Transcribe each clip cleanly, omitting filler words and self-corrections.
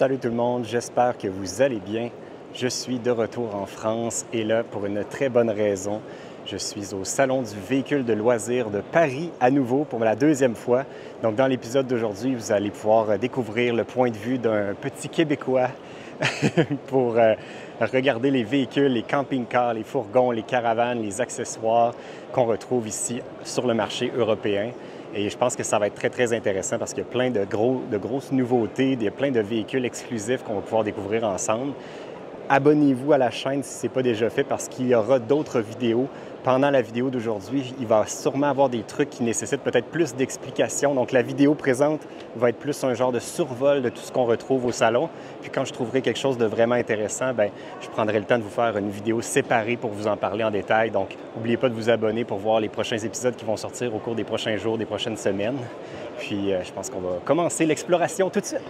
Salut tout le monde, j'espère que vous allez bien. Je suis de retour en France et là pour une très bonne raison. Je suis au Salon du véhicule de loisirs de Paris à nouveau pour la deuxième fois. Donc dans l'épisode d'aujourd'hui, vous allez pouvoir découvrir le point de vue d'un petit Québécois pour regarder les véhicules, les camping-cars, les fourgons, les caravanes, les accessoires qu'on retrouve ici sur le marché européen. Et je pense que ça va être très, très intéressant parce qu'il y a plein de grosses nouveautés, il y a plein de véhicules exclusifs qu'on va pouvoir découvrir ensemble. Abonnez-vous à la chaîne si ce n'est pas déjà fait parce qu'il y aura d'autres vidéos. Pendant la vidéo d'aujourd'hui, il va sûrement avoir des trucs qui nécessitent peut-être plus d'explications. Donc la vidéo présente va être plus un genre de survol de tout ce qu'on retrouve au salon. Puis quand je trouverai quelque chose de vraiment intéressant, bien, je prendrai le temps de vous faire une vidéo séparée pour vous en parler en détail. Donc n'oubliez pas de vous abonner pour voir les prochains épisodes qui vont sortir au cours des prochains jours, des prochaines semaines. Puis je pense qu'on va commencer l'exploration tout de suite.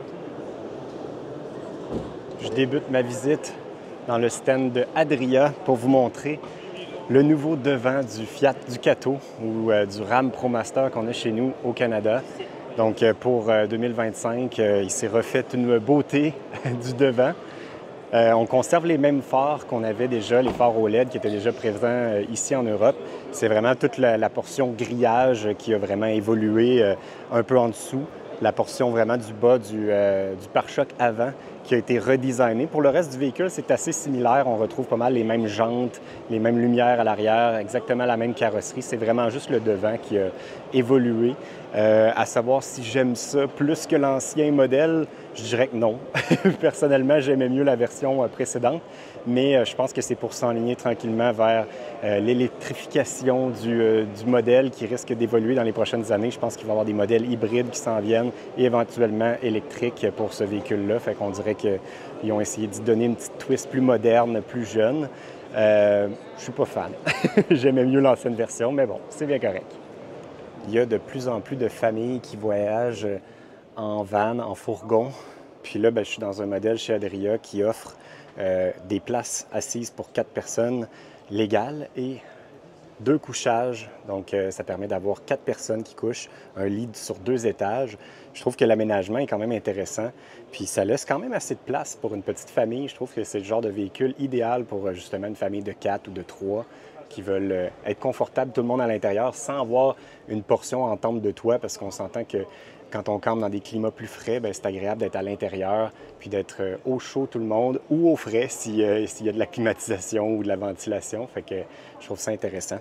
Je débute ma visite dans le stand de Adria pour vous montrer le nouveau devant du Fiat Ducato ou du Ram ProMaster qu'on a chez nous au Canada. Donc pour 2025, il s'est refait une beauté du devant. On conserve les mêmes phares qu'on avait déjà, les phares OLED qui étaient déjà présents ici en Europe. C'est vraiment toute la portion grillage qui a vraiment évolué un peu en dessous. La portion vraiment du bas du pare-choc avant qui a été redesigné. Pour le reste du véhicule, c'est assez similaire. On retrouve pas mal les mêmes jantes, les mêmes lumières à l'arrière, exactement la même carrosserie. C'est vraiment juste le devant qui a évolué. À savoir si j'aime ça plus que l'ancien modèle, je dirais que non. Personnellement, j'aimais mieux la version précédente, mais je pense que c'est pour s'enligner tranquillement vers l'électrification du modèle qui risque d'évoluer dans les prochaines années. Je pense qu'il va y avoir des modèles hybrides qui s'en viennent et éventuellement électriques pour ce véhicule-là. Fait qu'on dirait qu'ils ont essayé d'y donner une petite twist plus moderne, plus jeune. Je suis pas fan. J'aimais mieux l'ancienne version, mais bon, c'est bien correct. Il y a de plus en plus de familles qui voyagent en van, en fourgon. Puis là, je suis dans un modèle chez Adria qui offre des places assises pour 4 personnes légales et 2 couchages. Donc, ça permet d'avoir 4 personnes qui couchent, un lit sur 2 étages. Je trouve que l'aménagement est quand même intéressant. Puis, ça laisse quand même assez de place pour une petite famille. Je trouve que c'est le genre de véhicule idéal pour justement une famille de 4 ou de 3 qui veulent être confortables, tout le monde à l'intérieur, sans avoir une portion en tente de toit, parce qu'on s'entend que quand on campe dans des climats plus frais, c'est agréable d'être à l'intérieur, puis d'être au chaud tout le monde, ou au frais s'il y a de la climatisation ou de la ventilation. Fait que je trouve ça intéressant.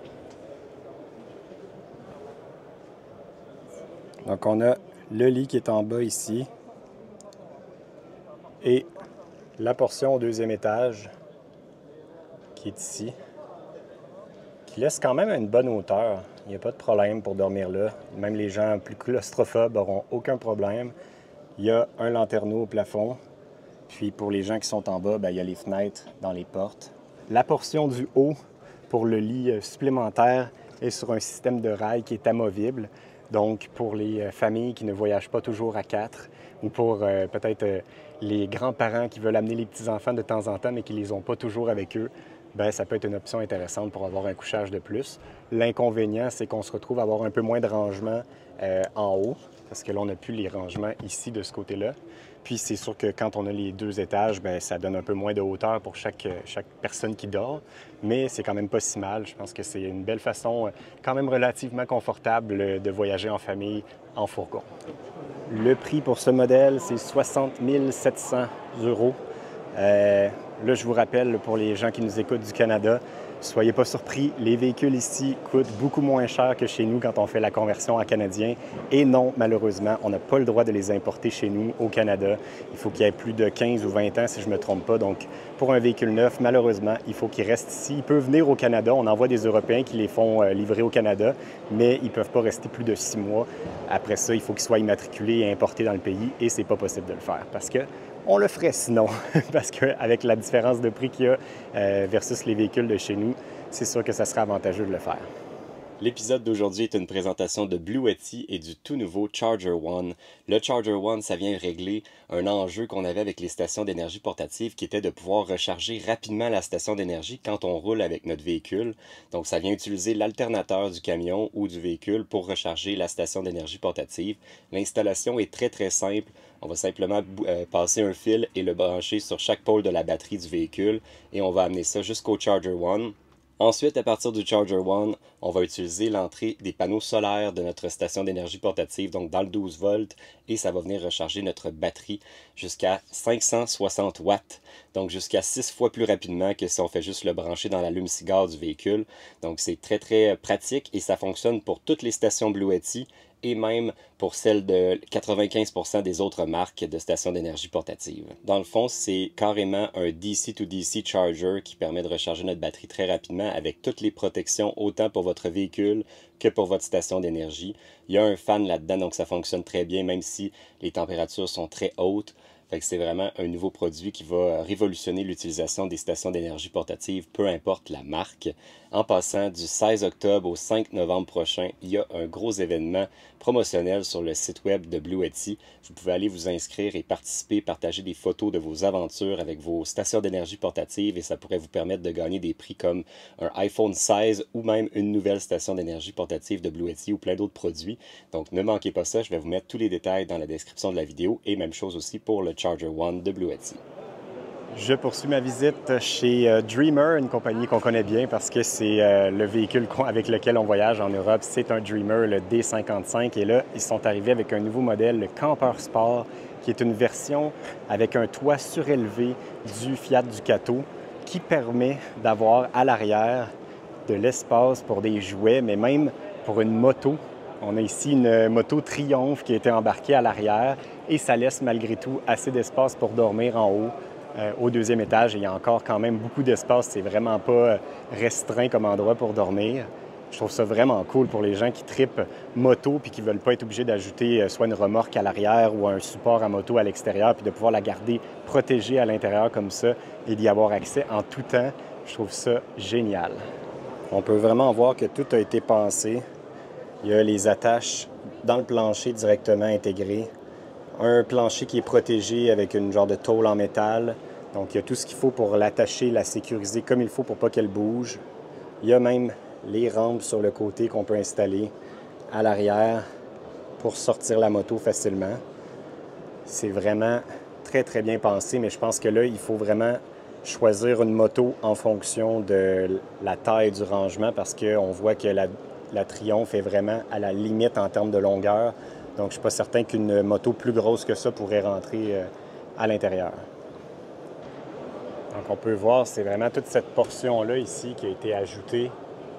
Donc on a le lit qui est en bas ici, et la portion au 2e étage qui est ici, qui laisse quand même une bonne hauteur. Il n'y a pas de problème pour dormir là. Même les gens plus claustrophobes n'auront aucun problème. Il y a un lanterneau au plafond. Puis pour les gens qui sont en bas, il y a les fenêtres dans les portes. La portion du haut pour le lit supplémentaire est sur un système de rail qui est amovible. Donc pour les familles qui ne voyagent pas toujours à 4 ou pour peut-être les grands-parents qui veulent amener les petits-enfants de temps en temps mais qui ne les ont pas toujours avec eux, ça peut être une option intéressante pour avoir un couchage de plus. L'inconvénient, c'est qu'on se retrouve à avoir un peu moins de rangement en haut, parce que là, on n'a plus les rangements ici de ce côté-là. Puis c'est sûr que quand on a les 2 étages, ça donne un peu moins de hauteur pour chaque personne qui dort, mais c'est quand même pas si mal. Je pense que c'est une belle façon, quand même relativement confortable, de voyager en famille en fourgon. Le prix pour ce modèle, c'est 60 700 €. Là, je vous rappelle, pour les gens qui nous écoutent du Canada, soyez pas surpris, les véhicules ici coûtent beaucoup moins cher que chez nous quand on fait la conversion en canadien. Et non, malheureusement, on n'a pas le droit de les importer chez nous au Canada. Il faut qu'il y ait plus de 15 ou 20 ans, si je ne me trompe pas. Donc, pour un véhicule neuf, malheureusement, il faut qu'il reste ici. Il peut venir au Canada. On envoie des Européens qui les font livrer au Canada, mais ils ne peuvent pas rester plus de 6 mois. Après ça, il faut qu'ils soient immatriculés et importés dans le pays, et c'est pas possible de le faire parce que on le ferait sinon, parce qu'avec la différence de prix qu'il y a versus les véhicules de chez nous, c'est sûr que ça serait avantageux de le faire. L'épisode d'aujourd'hui est une présentation de Bluetti et du tout nouveau Charger One. Le Charger One, ça vient régler un enjeu qu'on avait avec les stations d'énergie portatives qui était de pouvoir recharger rapidement la station d'énergie quand on roule avec notre véhicule. Donc ça vient utiliser l'alternateur du camion ou du véhicule pour recharger la station d'énergie portative. L'installation est très simple. On va simplement passer un fil et le brancher sur chaque pôle de la batterie du véhicule et on va amener ça jusqu'au Charger One. Ensuite, à partir du Charger One, on va utiliser l'entrée des panneaux solaires de notre station d'énergie portative, donc dans le 12 volts, et ça va venir recharger notre batterie jusqu'à 560 watts, donc jusqu'à 6 fois plus rapidement que si on fait juste le brancher dans l'allume-cigare du véhicule. Donc c'est très pratique et ça fonctionne pour toutes les stations Bluetti et même pour celles de 95% des autres marques de stations d'énergie portative. Dans le fond, c'est carrément un DC to DC charger qui permet de recharger notre batterie très rapidement avec toutes les protections, autant pour votre véhicule que pour votre station d'énergie. Il y a un fan là-dedans, donc ça fonctionne très bien, même si les températures sont très hautes. Fait que c'est vraiment un nouveau produit qui va révolutionner l'utilisation des stations d'énergie portative, peu importe la marque. En passant, du 16 octobre au 5 novembre prochain, il y a un gros événement promotionnel sur le site web de Bluetti. Vous pouvez aller vous inscrire et participer, partager des photos de vos aventures avec vos stations d'énergie portative et ça pourrait vous permettre de gagner des prix comme un iPhone 16 ou même une nouvelle station d'énergie portative de Bluetti ou plein d'autres produits. Donc ne manquez pas ça, je vais vous mettre tous les détails dans la description de la vidéo et même chose aussi pour le Charger One de Bluetti. Je poursuis ma visite chez Dreamer, une compagnie qu'on connaît bien parce que c'est le véhicule avec lequel on voyage en Europe. C'est un Dreamer, le D55. Et là, ils sont arrivés avec un nouveau modèle, le Camper Sport, qui est une version avec un toit surélevé du Fiat Ducato qui permet d'avoir à l'arrière de l'espace pour des jouets, mais même pour une moto. On a ici une moto Triumph qui a été embarquée à l'arrière et ça laisse malgré tout assez d'espace pour dormir en haut. Au deuxième étage, il y a encore quand même beaucoup d'espace. C'est vraiment pas restreint comme endroit pour dormir. Je trouve ça vraiment cool pour les gens qui tripent moto puis qui ne veulent pas être obligés d'ajouter soit une remorque à l'arrière ou un support à moto à l'extérieur puis de pouvoir la garder protégée à l'intérieur comme ça et d'y avoir accès en tout temps. Je trouve ça génial. On peut vraiment voir que tout a été pensé. Il y a les attaches dans le plancher directement intégrées. Un plancher qui est protégé avec une genre de tôle en métal. Donc, il y a tout ce qu'il faut pour l'attacher, la sécuriser comme il faut pour pas qu'elle bouge. Il y a même les rampes sur le côté qu'on peut installer à l'arrière pour sortir la moto facilement. C'est vraiment très bien pensé, mais je pense que là, il faut vraiment choisir une moto en fonction de la taille du rangement parce qu'on voit que la Triumph est vraiment à la limite en termes de longueur. Donc, je ne suis pas certain qu'une moto plus grosse que ça pourrait rentrer à l'intérieur. Donc, on peut voir, c'est vraiment toute cette portion-là ici qui a été ajoutée.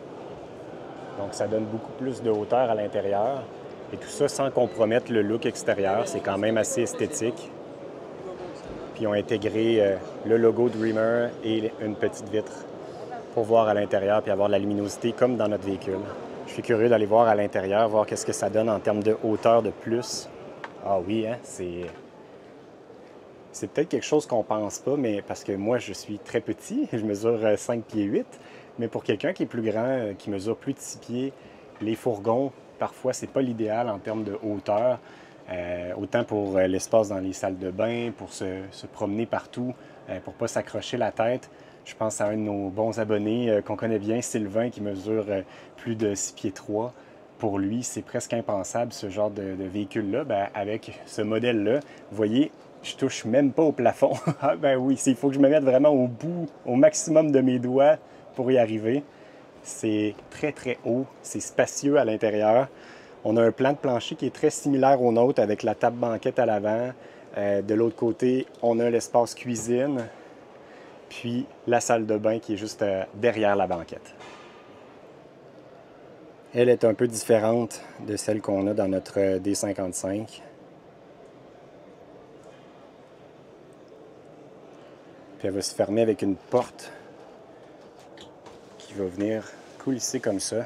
Donc, ça donne beaucoup plus de hauteur à l'intérieur. Et tout ça sans compromettre le look extérieur. C'est quand même assez esthétique. Puis, ils ont intégré le logo Dreamer et une petite vitre pour voir à l'intérieur puis avoir de la luminosité comme dans notre véhicule. Je suis curieux d'aller voir à l'intérieur, voir qu'est-ce que ça donne en termes de hauteur de plus. Ah oui, hein, c'est peut-être quelque chose qu'on pense pas, mais parce que moi, je suis très petit, je mesure 5 pieds 8, mais pour quelqu'un qui est plus grand, qui mesure plus de 6 pieds, les fourgons, parfois, c'est pas l'idéal en termes de hauteur. Autant pour l'espace dans les salles de bain, pour se promener partout, pour pas s'accrocher la tête. Je pense à un de nos bons abonnés qu'on connaît bien, Sylvain, qui mesure plus de 6 pieds 3. Pour lui, c'est presque impensable, ce genre de véhicule-là. Ben, avec ce modèle-là, vous voyez, je touche même pas au plafond. Ah ben oui, il faut que je me mette vraiment au bout, au maximum de mes doigts pour y arriver. C'est très haut, c'est spacieux à l'intérieur. On a un plan de plancher qui est très similaire au nôtre avec la table banquette à l'avant. De l'autre côté, on a l'espace cuisine, puis la salle de bain qui est juste derrière la banquette. Elle est un peu différente de celle qu'on a dans notre D55. Puis elle va se fermer avec une porte qui va venir coulisser comme ça.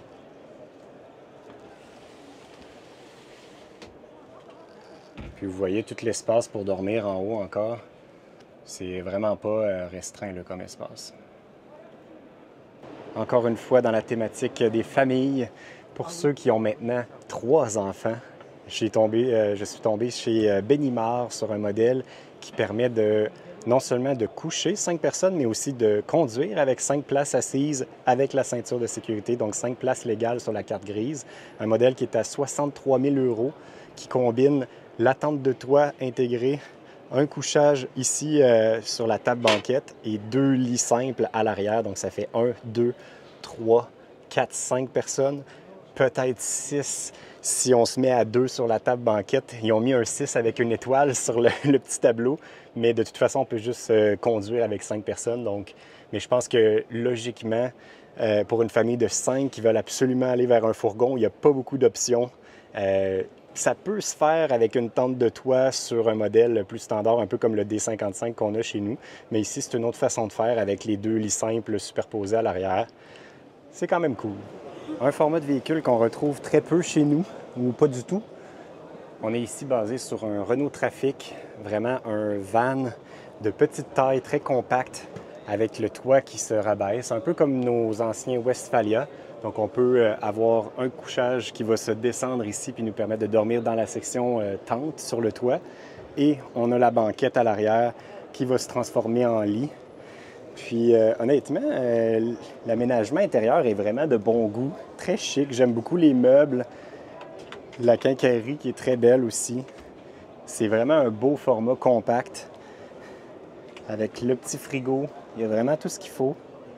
Puis vous voyez tout l'espace pour dormir en haut encore. C'est vraiment pas restreint là, comme espace. encore une fois dans la thématique des familles. Pour ceux qui ont maintenant 3 enfants, je suis tombé chez Benimar sur un modèle qui permet non seulement de coucher 5 personnes, mais aussi de conduire avec 5 places assises avec la ceinture de sécurité, donc 5 places légales sur la carte grise. Un modèle qui est à 63 000 €, qui combine la tente de toit intégrée, un couchage ici sur la table banquette et 2 lits simples à l'arrière. Donc ça fait 1, 2, 3, 4, 5 personnes, peut-être 6 si on se met à 2 sur la table banquette. Ils ont mis un 6 avec une étoile sur le petit tableau, mais de toute façon, on peut juste conduire avec 5 personnes. Donc, mais je pense que logiquement, pour une famille de 5 qui veulent absolument aller vers un fourgon, il n'y a pas beaucoup d'options. Ça peut se faire avec une tente de toit sur un modèle plus standard, un peu comme le D55 qu'on a chez nous. Mais ici, c'est une autre façon de faire avec les 2 lits simples superposés à l'arrière. C'est quand même cool. Un format de véhicule qu'on retrouve très peu chez nous, ou pas du tout. On est ici basé sur un Renault Trafic, vraiment un van de petite taille, très compact, avec le toit qui se rabaisse, un peu comme nos anciens Westphalia. Donc, on peut avoir un couchage qui va se descendre ici puis nous permettre de dormir dans la section tente sur le toit. Et on a la banquette à l'arrière qui va se transformer en lit. Puis, honnêtement, l'aménagement intérieur est vraiment de bon goût, très chic. J'aime beaucoup les meubles, la quincaillerie qui est très belle aussi. C'est vraiment un beau format compact avec le petit frigo. Il y a vraiment tout ce qu'il faut.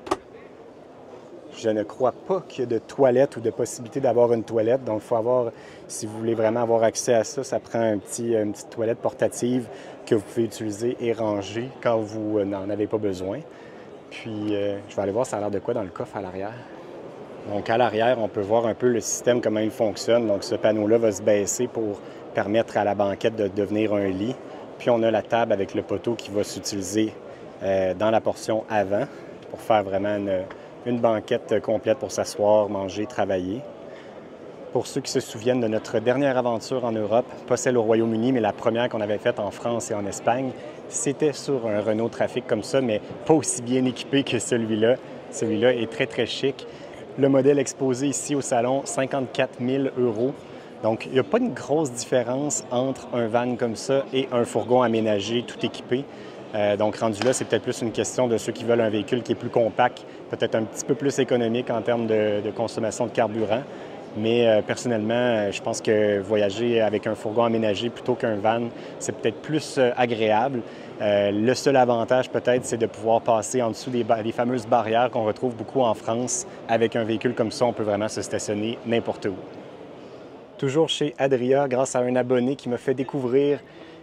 Je ne crois pas qu'il y ait de toilette ou de possibilité d'avoir une toilette. Donc, il faut avoir, si vous voulez vraiment avoir accès à ça, ça prend une petite toilette portative que vous pouvez utiliser et ranger quand vous n'en avez pas besoin. Puis, je vais aller voir ça a l'air de quoi dans le coffre à l'arrière. Donc, à l'arrière, on peut voir un peu le système, comment il fonctionne. Donc, ce panneau-là va se baisser pour permettre à la banquette de devenir un lit. Puis, on a la table avec le poteau qui va s'utiliser dans la portion avant pour faire vraiment une banquette complète pour s'asseoir, manger, travailler. Pour ceux qui se souviennent de notre dernière aventure en Europe, pas celle au Royaume-Uni, mais la première qu'on avait faite en France et en Espagne, c'était sur un Renault Trafic comme ça, mais pas aussi bien équipé que celui-là. Celui-là est très, très chic. Le modèle exposé ici au salon, 54 000 €. Donc, il n'y a pas une grosse différence entre un van comme ça et un fourgon aménagé, tout équipé. Donc, rendu là, c'est peut-être plus une question de ceux qui veulent un véhicule qui est plus compact, peut-être un petit peu plus économique en termes de consommation de carburant. Mais personnellement, je pense que voyager avec un fourgon aménagé plutôt qu'un van, c'est peut-être plus agréable. Le seul avantage, peut-être, c'est de pouvoir passer en dessous des fameuses barrières qu'on retrouve beaucoup en France. Avec un véhicule comme ça, on peut vraiment se stationner n'importe où. Toujours chez Adria, grâce à un abonné qui m'a fait découvrir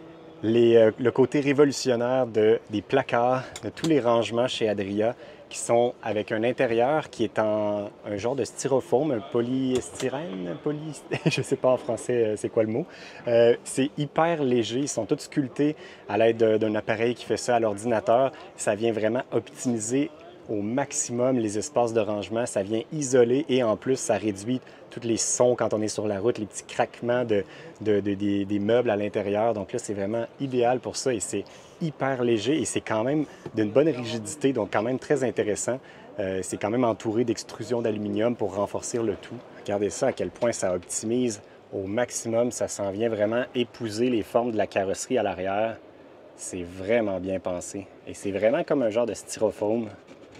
le côté révolutionnaire des placards, de tous les rangements chez Adria, qui sont avec un intérieur qui est en un genre de styrofoam, un polystyrène, je ne sais pas en français c'est quoi le mot. C'est hyper léger, ils sont tous sculptés à l'aide d'un appareil qui fait ça à l'ordinateur. Ça vient vraiment optimiser au maximum les espaces de rangement, ça vient isoler et en plus ça réduit tous les sons quand on est sur la route, les petits craquements des meubles à l'intérieur. Donc là, c'est vraiment idéal pour ça et c'est hyper léger et c'est quand même d'une bonne rigidité, donc quand même très intéressant. C'est quand même entouré d'extrusions d'aluminium pour renforcer le tout. Regardez ça, à quel point ça optimise au maximum. Ça s'en vient vraiment épouser les formes de la carrosserie à l'arrière. C'est vraiment bien pensé. Et c'est vraiment comme un genre de styrofoam.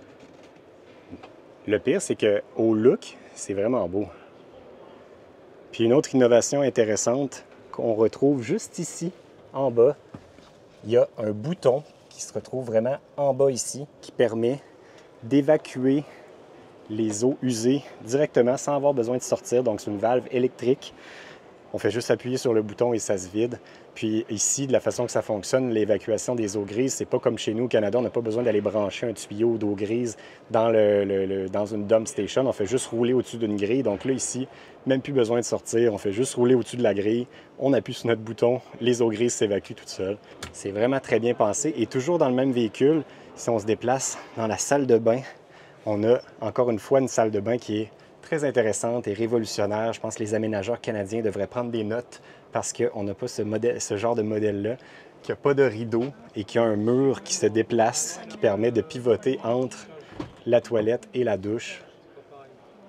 Le pire, c'est qu'au look, c'est vraiment beau. Puis une autre innovation intéressante qu'on retrouve juste ici, en bas, il y a un bouton qui se retrouve vraiment en bas ici, qui permet d'évacuer les eaux usées directement sans avoir besoin de sortir. Donc, c'est une valve électrique. On fait juste appuyer sur le bouton et ça se vide. Puis ici, de la façon que ça fonctionne, l'évacuation des eaux grises, c'est pas comme chez nous au Canada, on n'a pas besoin d'aller brancher un tuyau d'eau grise dans une dump station. On fait juste rouler au-dessus d'une grille. Donc là, ici, même plus besoin de sortir. On fait juste rouler au-dessus de la grille. On appuie sur notre bouton, les eaux grises s'évacuent toutes seules. C'est vraiment très bien pensé. Et toujours dans le même véhicule, si on se déplace dans la salle de bain, on a encore une fois une salle de bain qui est très intéressante et révolutionnaire. Je pense que les aménageurs canadiens devraient prendre des notes parce qu'on n'a pas ce genre de modèle-là, qui n'a pas de rideau et qui a un mur qui se déplace, qui permet de pivoter entre la toilette et la douche.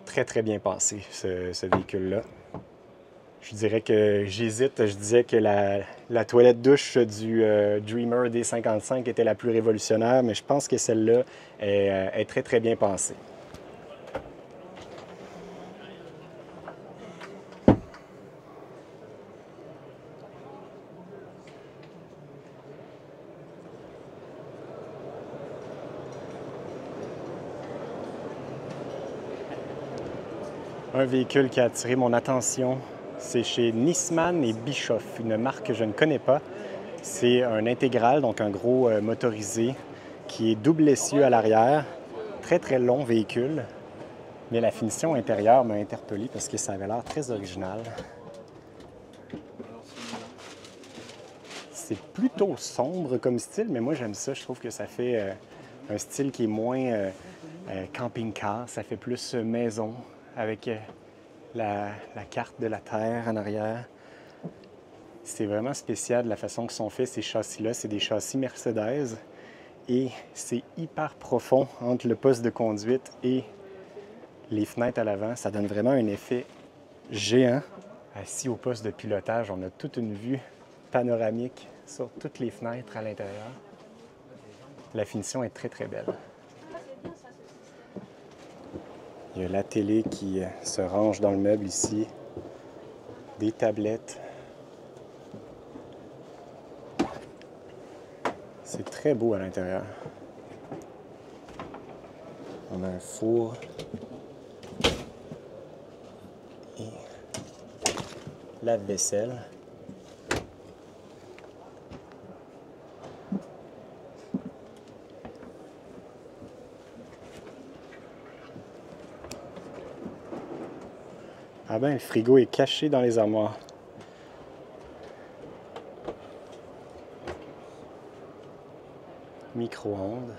très, très bien pensé, ce véhicule-là. Je dirais que j'hésite. Je disais que la toilette douche du Dreamer D55 était la plus révolutionnaire, mais je pense que celle-là est très, très bien pensée. Un véhicule qui a attiré mon attention, c'est chez Nisman et Bischoff, une marque que je ne connais pas. C'est un intégral, donc un gros motorisé qui est double essieu à l'arrière. Très, très long véhicule. Mais la finition intérieure m'a interpellé parce que ça avait l'air très original. C'est plutôt sombre comme style, mais moi j'aime ça. Je trouve que ça fait un style qui est moins camping-car. Ça fait plus maison avec la carte de la Terre en arrière. C'est vraiment spécial de la façon que sont faits ces châssis-là. C'est des châssis Mercedes et c'est hyper profond entre le poste de conduite et les fenêtres à l'avant. Ça donne vraiment un effet géant. Assis au poste de pilotage, on a toute une vue panoramique sur toutes les fenêtres à l'intérieur. La finition est très, très belle. Il y a la télé qui se range dans le meuble ici, des tablettes. C'est très beau à l'intérieur. On a un four et lave-vaisselle. Ah ben, le frigo est caché dans les armoires. Micro-ondes.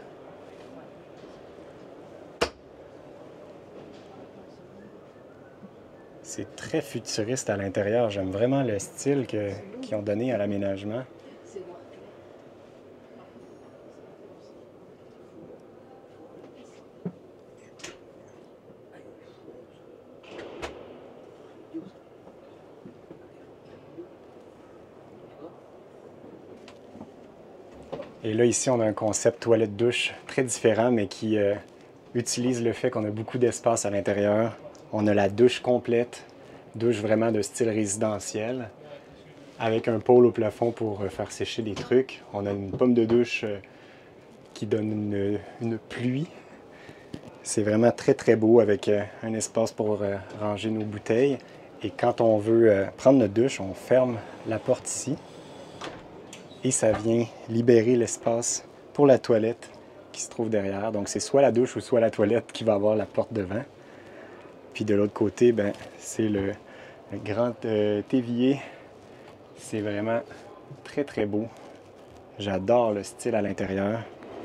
C'est très futuriste à l'intérieur. J'aime vraiment le style qu'ils ont donné à l'aménagement. Et là, ici, on a un concept toilette-douche très différent, mais qui utilise le fait qu'on a beaucoup d'espace à l'intérieur. On a la douche complète, douche vraiment de style résidentiel, avec un pôle au plafond pour faire sécher des trucs. On a une pomme de douche qui donne une pluie. C'est vraiment très, très beau avec un espace pour ranger nos bouteilles. Et quand on veut prendre notre douche, on ferme la porte ici. Et ça vient libérer l'espace pour la toilette qui se trouve derrière. Donc, c'est soit la douche ou soit la toilette qui va avoir la porte devant. Puis de l'autre côté, ben, c'est le grand évier. C'est vraiment très, très beau. J'adore le style à l'intérieur.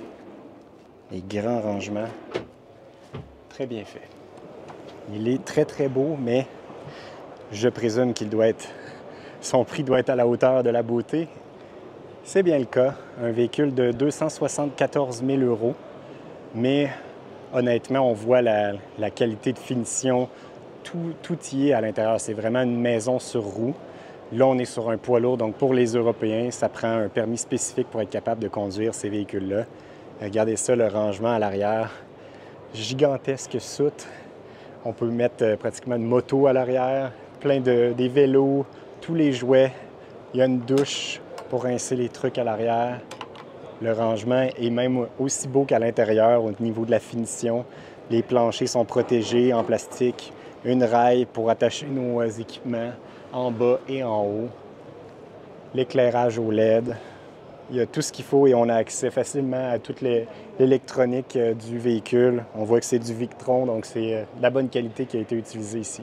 Les grands rangements. Très bien fait. Il est très, très beau, mais je présume qu'il doit être... Son prix doit être à la hauteur de la beauté. C'est bien le cas, un véhicule de 274 000 €, mais honnêtement, on voit la qualité de finition, tout y est à l'intérieur. C'est vraiment une maison sur roue. Là, on est sur un poids lourd, donc pour les Européens, ça prend un permis spécifique pour être capable de conduire ces véhicules-là. Regardez ça, le rangement à l'arrière, gigantesque soute. On peut mettre pratiquement une moto à l'arrière, plein des vélos, tous les jouets. Il y a une douche pour rincer les trucs à l'arrière. Le rangement est même aussi beau qu'à l'intérieur au niveau de la finition. Les planchers sont protégés en plastique. Une rail pour attacher nos équipements en bas et en haut. L'éclairage au LED. Il y a tout ce qu'il faut et on a accès facilement à toute l'électronique du véhicule. On voit que c'est du Victron, donc c'est de la bonne qualité qui a été utilisée ici.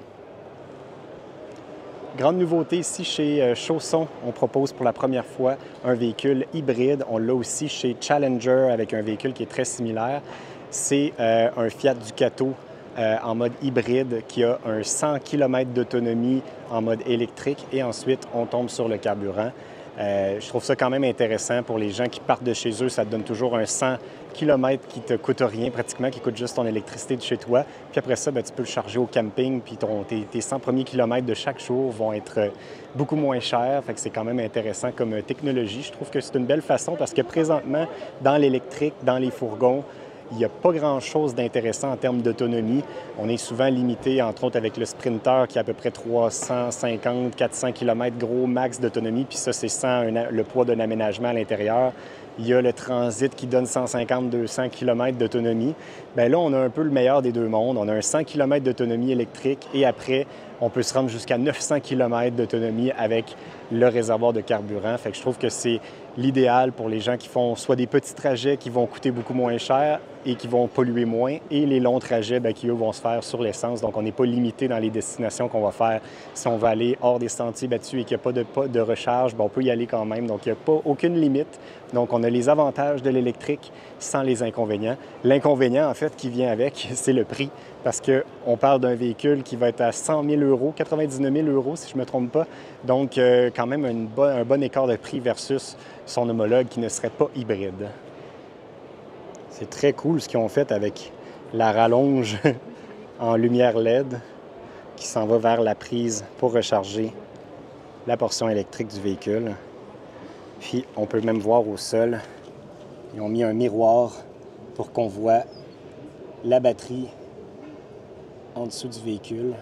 Grande nouveauté ici chez Chausson, on propose pour la première fois un véhicule hybride. On l'a aussi chez Challenger avec un véhicule qui est très similaire. C'est un Fiat Ducato en mode hybride qui a un 100 km d'autonomie en mode électrique et ensuite on tombe sur le carburant. Je trouve ça quand même intéressant pour les gens qui partent de chez eux. Ça te donne toujours un 100 km qui te coûte rien pratiquement, qui coûte juste ton électricité de chez toi. Puis après ça, bien, tu peux le charger au camping, puis tes 100 premiers kilomètres de chaque jour vont être beaucoup moins chers. Fait que c'est quand même intéressant comme technologie. Je trouve que c'est une belle façon parce que présentement, dans l'électrique, dans les fourgons, il n'y a pas grand-chose d'intéressant en termes d'autonomie. On est souvent limité, entre autres, avec le Sprinter qui a à peu près 350, 400 km gros max d'autonomie, puis ça, c'est sans le poids d'un aménagement à l'intérieur. Il y a le Transit qui donne 150, 200 km d'autonomie. Bien là, on a un peu le meilleur des deux mondes. On a un 100 km d'autonomie électrique et après, on peut se rendre jusqu'à 900 km d'autonomie avec le réservoir de carburant. Fait que je trouve que c'est l'idéal pour les gens qui font soit des petits trajets qui vont coûter beaucoup moins cher et qui vont polluer moins, et les longs trajets bien, qui, eux, vont se faire sur l'essence. Donc, on n'est pas limité dans les destinations qu'on va faire. Si on va aller hors des sentiers battus et qu'il n'y a pas de recharge, bien, on peut y aller quand même. Donc, il n'y a pas aucune limite. Donc, on a les avantages de l'électrique sans les inconvénients. L'inconvénient, en fait, qui vient avec, c'est le prix. Parce qu'on parle d'un véhicule qui va être à 100 000 €, 99 000 €, si je ne me trompe pas. Donc, quand même, un bon écart de prix versus son homologue qui ne serait pas hybride. C'est très cool ce qu'ils ont fait avec la rallonge en lumière LED qui s'en va vers la prise pour recharger la portion électrique du véhicule. Puis, on peut même voir au sol, ils ont mis un miroir pour qu'on voit la batterie en dessous du véhicule.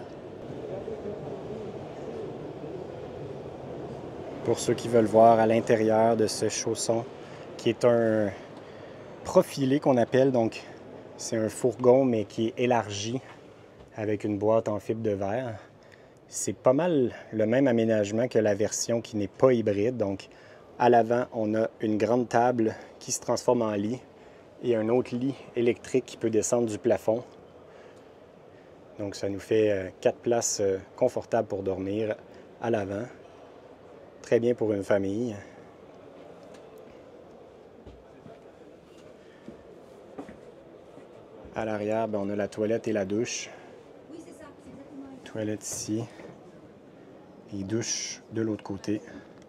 Pour ceux qui veulent voir à l'intérieur de ce chausson, qui est un profilé qu'on appelle, donc c'est un fourgon mais qui est élargi avec une boîte en fibre de verre. C'est pas mal le même aménagement que la version qui n'est pas hybride. Donc à l'avant, on a une grande table qui se transforme en lit et un autre lit électrique qui peut descendre du plafond. Donc ça nous fait 4 places confortables pour dormir à l'avant. Très bien pour une famille. À l'arrière, bien, on a la toilette et la douche. Oui, c'est ça. C'est exactement ça. Toilette ici et douche de l'autre côté.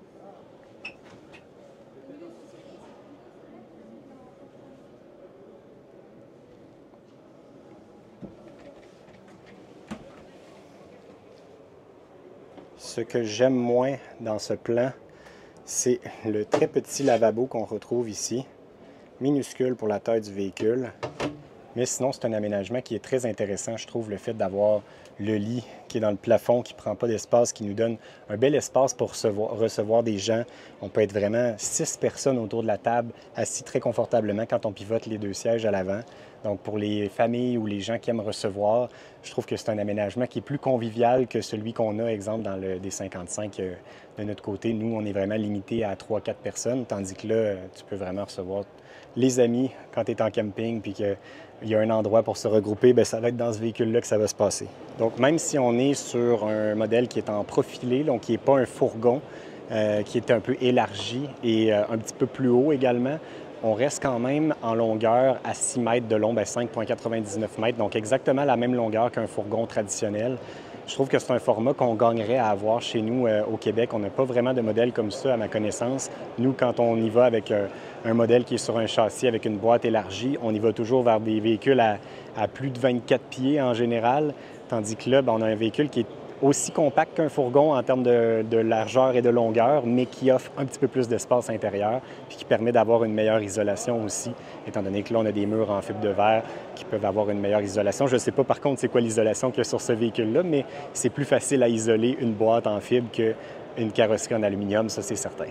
Ce que j'aime moins dans ce plan, c'est le très petit lavabo qu'on retrouve ici, minuscule pour la taille du véhicule. Mais sinon, c'est un aménagement qui est très intéressant, je trouve, le fait d'avoir le lit qui est dans le plafond, qui ne prend pas d'espace, qui nous donne un bel espace pour recevoir des gens. On peut être vraiment 6 personnes autour de la table, assis très confortablement quand on pivote les 2 sièges à l'avant. Donc, pour les familles ou les gens qui aiment recevoir, je trouve que c'est un aménagement qui est plus convivial que celui qu'on a, exemple, dans le D55 de notre côté. Nous, on est vraiment limité à 3-4 personnes, tandis que là, tu peux vraiment recevoir les amis quand tu es en camping puis qu'il y a un endroit pour se regrouper, bien, ça va être dans ce véhicule-là que ça va se passer. Donc, même si on est sur un modèle qui est en profilé, donc qui n'est pas un fourgon, qui est un peu élargi et un petit peu plus haut également, on reste quand même en longueur à 6 mètres de long, 5,99 mètres, donc exactement la même longueur qu'un fourgon traditionnel. Je trouve que c'est un format qu'on gagnerait à avoir chez nous au Québec. On n'a pas vraiment de modèle comme ça, à ma connaissance. Nous, quand on y va avec un modèle qui est sur un châssis avec une boîte élargie, on y va toujours vers des véhicules à plus de 24 pieds en général, tandis que là, bien, on a un véhicule qui est aussi compact qu'un fourgon en termes de largeur et de longueur, mais qui offre un petit peu plus d'espace intérieur, puis qui permet d'avoir une meilleure isolation aussi, étant donné que là, on a des murs en fibre de verre qui peuvent avoir une meilleure isolation. Je ne sais pas par contre c'est quoi l'isolation qu'il y a sur ce véhicule-là, mais c'est plus facile à isoler une boîte en fibre qu'une carrosserie en aluminium, ça c'est certain.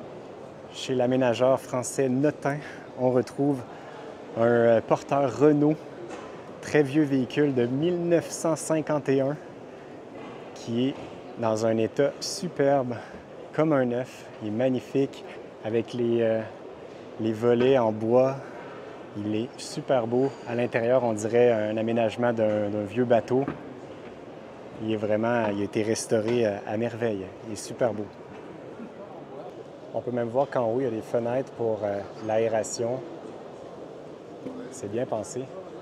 Chez l'aménageur français Notin, on retrouve un porteur Renault, très vieux véhicule de 1951, qui est dans un état superbe, comme un neuf. Il est magnifique, avec les volets en bois. Il est super beau. À l'intérieur, on dirait un aménagement d'un vieux bateau. Il a été restauré à merveille. Il est super beau. On peut même voir qu'en haut, il y a des fenêtres pour l'aération. C'est bien pensé.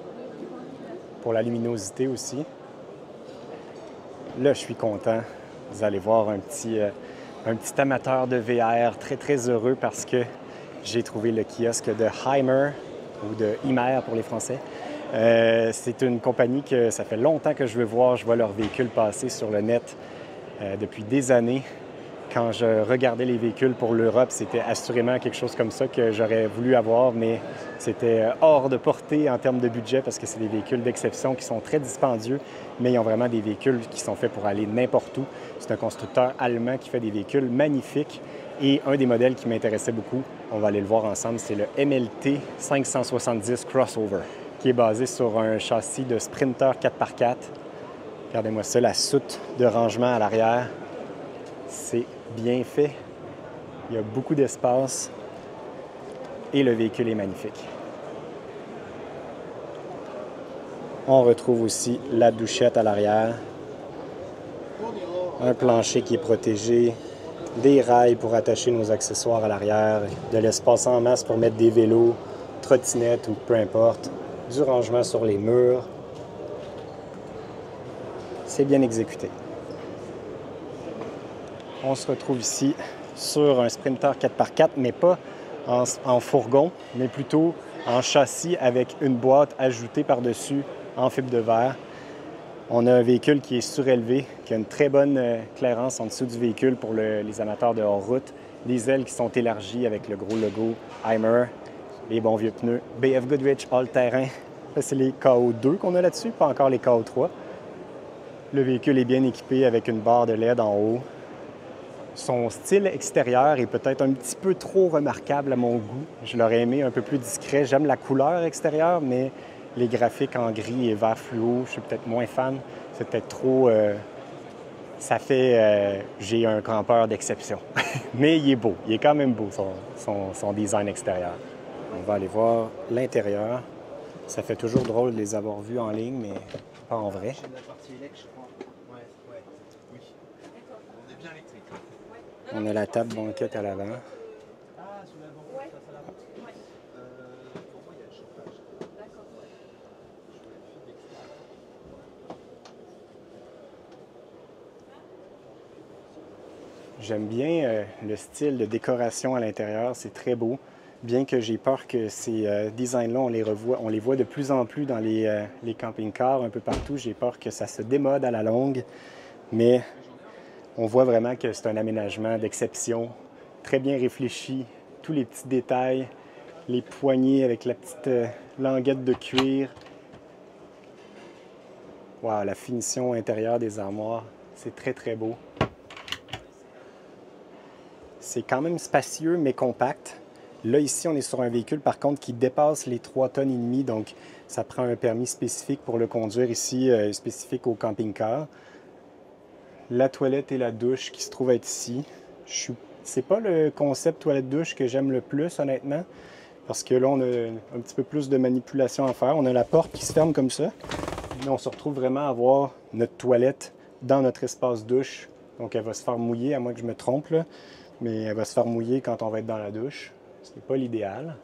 Pour la luminosité aussi. Là, je suis content. Vous allez voir un petit un petit amateur de VR très, très heureux parce que j'ai trouvé le kiosque de Hymer, ou de Hymer pour les Français. C'est une compagnie que ça fait longtemps que je veux voir. Je vois leurs véhicules passer sur le net depuis des années. Quand je regardais les véhicules pour l'Europe, c'était assurément quelque chose comme ça que j'aurais voulu avoir, mais c'était hors de portée en termes de budget parce que c'est des véhicules d'exception qui sont très dispendieux, mais ils ont vraiment des véhicules qui sont faits pour aller n'importe où. C'est un constructeur allemand qui fait des véhicules magnifiques et un des modèles qui m'intéressait beaucoup, on va aller le voir ensemble, c'est le MLT 570 Crossover, qui est basé sur un châssis de Sprinter 4x4. Regardez-moi ça, la soute de rangement à l'arrière. C'est bien fait. Il y a beaucoup d'espace et le véhicule est magnifique. On retrouve aussi la douchette à l'arrière, un plancher qui est protégé, des rails pour attacher nos accessoires à l'arrière, de l'espace en masse pour mettre des vélos, trottinettes ou peu importe, du rangement sur les murs. C'est bien exécuté. On se retrouve ici sur un Sprinter 4x4, mais pas en fourgon, mais plutôt en châssis avec une boîte ajoutée par-dessus en fibre de verre. On a un véhicule qui est surélevé, qui a une très bonne clairance en dessous du véhicule pour les amateurs de hors-route. Des ailes qui sont élargies avec le gros logo Hymer, les bons vieux pneus BF Goodrich all-terrain. C'est les KO2 qu'on a là-dessus, pas encore les KO3. Le véhicule est bien équipé avec une barre de LED en haut. Son style extérieur est peut-être un petit peu trop remarquable à mon goût. Je l'aurais aimé un peu plus discret. J'aime la couleur extérieure, mais les graphiques en gris et vert fluo, je suis peut-être moins fan. C'est peut-être trop... ça fait... j'ai un campeur d'exception. Mais il est beau. Il est quand même beau, son design extérieur. On va aller voir l'intérieur. Ça fait toujours drôle de les avoir vus en ligne, mais pas en vrai. On a la table banquette à l'avant. J'aime bien le style de décoration à l'intérieur, c'est très beau. Bien que j'ai peur que ces designs-là, on les voit de plus en plus dans les camping-cars un peu partout. J'ai peur que ça se démode à la longue, mais on voit vraiment que c'est un aménagement d'exception, très bien réfléchi, tous les petits détails, les poignées avec la petite languette de cuir. Wow, la finition intérieure des armoires, c'est très très beau. C'est quand même spacieux mais compact. Là, ici, on est sur un véhicule, par contre, qui dépasse les 3,5 tonnes, donc ça prend un permis spécifique pour le conduire ici, spécifique au camping-car. La toilette et la douche qui se trouvent être ici. C'est pas le concept toilette-douche que j'aime le plus, honnêtement, parce que là, on a un petit peu plus de manipulation à faire. On a la porte qui se ferme comme ça, mais on se retrouve vraiment à avoir notre toilette dans notre espace douche. Donc, elle va se faire mouiller, à moins que je me trompe, là. Mais elle va se faire mouiller quand on va être dans la douche. Ce n'est pas l'idéal.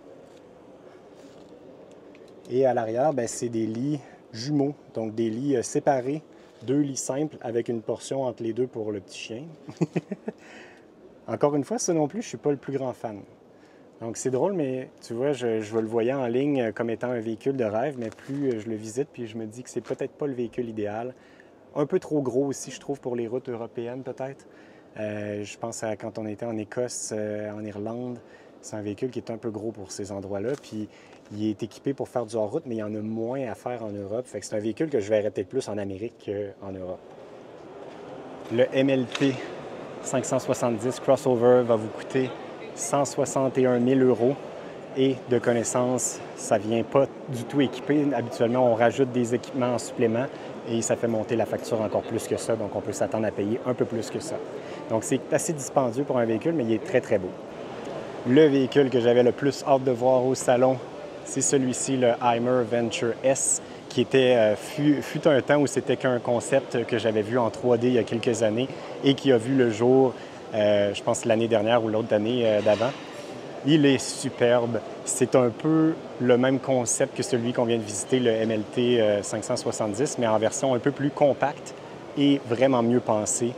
Et à l'arrière, c'est des lits jumeaux, donc des lits séparés, 2 lits simples avec une portion entre les deux pour le petit chien. Encore une fois, ça non plus, je ne suis pas le plus grand fan. Donc c'est drôle, mais tu vois, je le voyais en ligne comme étant un véhicule de rêve, mais plus je le visite, puis je me dis que c'est peut-être pas le véhicule idéal. Un peu trop gros aussi, je trouve, pour les routes européennes, peut-être. Je pense à quand on était en Écosse, en Irlande, c'est un véhicule qui est un peu gros pour ces endroits-là, puis il est équipé pour faire du hors-route, mais il y en a moins à faire en Europe. Fait que c'est un véhicule que je verrais peut-être plus en Amérique qu'en Europe. Le MLT 570 Crossover va vous coûter 161 000 € et de connaissance, ça ne vient pas du tout équipé. Habituellement, on rajoute des équipements en supplément et ça fait monter la facture encore plus que ça, donc on peut s'attendre à payer un peu plus que ça. Donc c'est assez dispendieux pour un véhicule, mais il est très, très beau. Le véhicule que j'avais le plus hâte de voir au salon, c'est celui-ci, le Hymer Venture S, qui était, fut un temps où c'était qu'un concept que j'avais vu en 3D il y a quelques années et qui a vu le jour, je pense, l'année dernière ou l'autre année d'avant. Il est superbe. C'est un peu le même concept que celui qu'on vient de visiter, le MLT 570, mais en version un peu plus compacte et vraiment mieux pensée.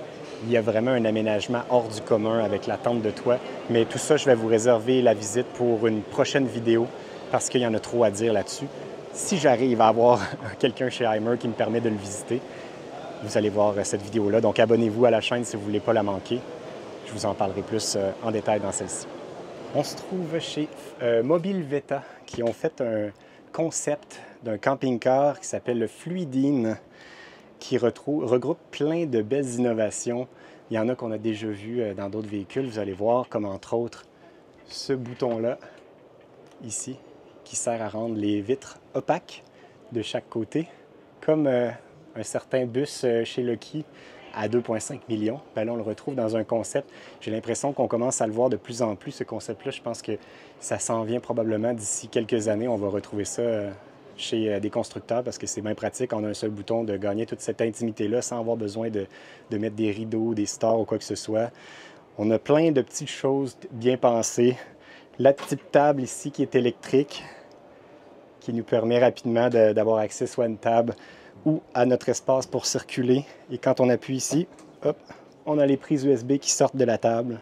Il y a vraiment un aménagement hors du commun avec la tente de toit. Mais tout ça, je vais vous réserver la visite pour une prochaine vidéo parce qu'il y en a trop à dire là-dessus. Si j'arrive à avoir quelqu'un chez Heimer qui me permet de le visiter, vous allez voir cette vidéo-là. Donc abonnez-vous à la chaîne si vous ne voulez pas la manquer. Je vous en parlerai plus en détail dans celle-ci. On se trouve chez Mobile Veta qui ont fait un concept d'un camping-car qui s'appelle le Fluidine, qui regroupe plein de belles innovations. Il y en a qu'on a déjà vu dans d'autres véhicules. Vous allez voir comme entre autres ce bouton-là, ici, qui sert à rendre les vitres opaques de chaque côté, comme un certain bus chez Lockheed à 2,5 millions. Bien là, on le retrouve dans un concept. J'ai l'impression qu'on commence à le voir de plus en plus, ce concept-là. Je pense que ça s'en vient probablement d'ici quelques années. On va retrouver ça chez des constructeurs parce que c'est bien pratique. On a un seul bouton de gagner toute cette intimité-là sans avoir besoin de mettre des rideaux, des stores ou quoi que ce soit. On a plein de petites choses bien pensées. La petite table ici qui est électrique, qui nous permet rapidement d'avoir accès soit à une table ou à notre espace pour circuler. Et quand on appuie ici, hop, on a les prises USB qui sortent de la table.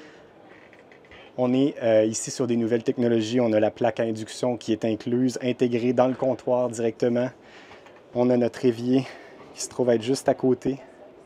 On est ici sur des nouvelles technologies. On a la plaque à induction qui est incluse, intégrée dans le comptoir directement. On a notre évier qui se trouve être juste à côté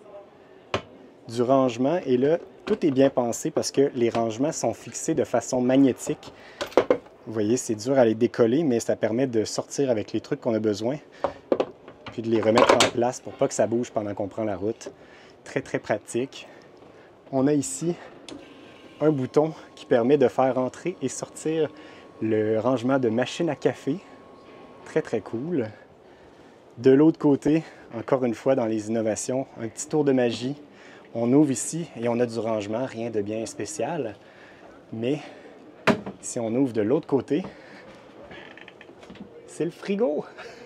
du rangement. Et là, tout est bien pensé parce que les rangements sont fixés de façon magnétique. Vous voyez, c'est dur à les décoller, mais ça permet de sortir avec les trucs qu'on a besoin, puis de les remettre en place pour pas que ça bouge pendant qu'on prend la route. Très, très pratique. On a ici un bouton qui permet de faire entrer et sortir le rangement de machine à café. Très, très cool. De l'autre côté, encore une fois, dans les innovations, un petit tour de magie. On ouvre ici et on a du rangement, rien de bien spécial. Mais si on ouvre de l'autre côté, c'est le frigo!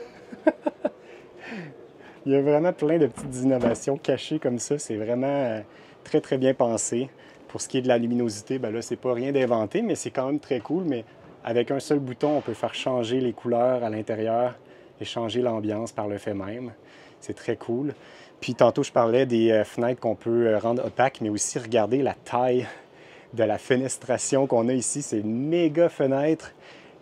Il y a vraiment plein de petites innovations cachées comme ça. C'est vraiment très, très bien pensé. Pour ce qui est de la luminosité, ben là, c'est pas rien d'inventé, mais c'est quand même très cool. Mais avec un seul bouton, on peut faire changer les couleurs à l'intérieur et changer l'ambiance par le fait même. C'est très cool. Puis tantôt, je parlais des fenêtres qu'on peut rendre opaques, mais aussi regarder la taille de la fenestration qu'on a ici. C'est une méga fenêtre.